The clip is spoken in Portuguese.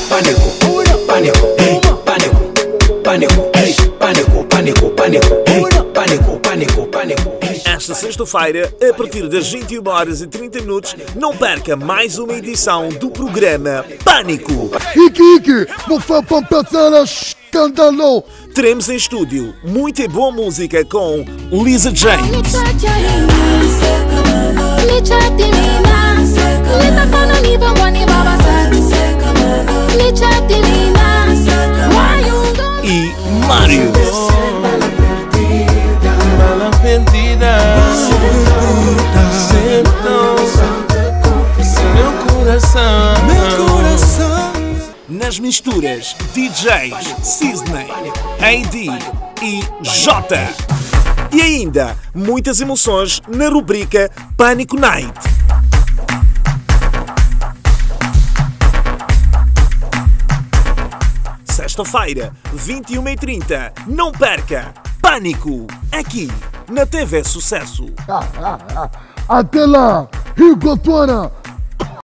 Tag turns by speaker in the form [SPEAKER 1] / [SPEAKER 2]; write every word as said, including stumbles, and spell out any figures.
[SPEAKER 1] pânico, pânico, ei, pânico, pânico, ei, pânico, pânico, pânico, ei, pânico, pânico, pânico.
[SPEAKER 2] Esta sexta-feira, a partir das vinte e uma horas e trinta minutos, não perca mais uma edição do programa Pânico.
[SPEAKER 3] Ike, Ike, me fais pas passer a escândalo.
[SPEAKER 2] Teremos em estúdio muita boa música com Lisa James. E Mário. Nas misturas, D Js Cisney, A D e Jota. E ainda, muitas emoções na rubrica Pânico Night. Sexta-feira, vinte e uma e trinta. Não perca! Pânico! Aqui, na T V Sucesso.
[SPEAKER 3] Até lá, Rico Tuana.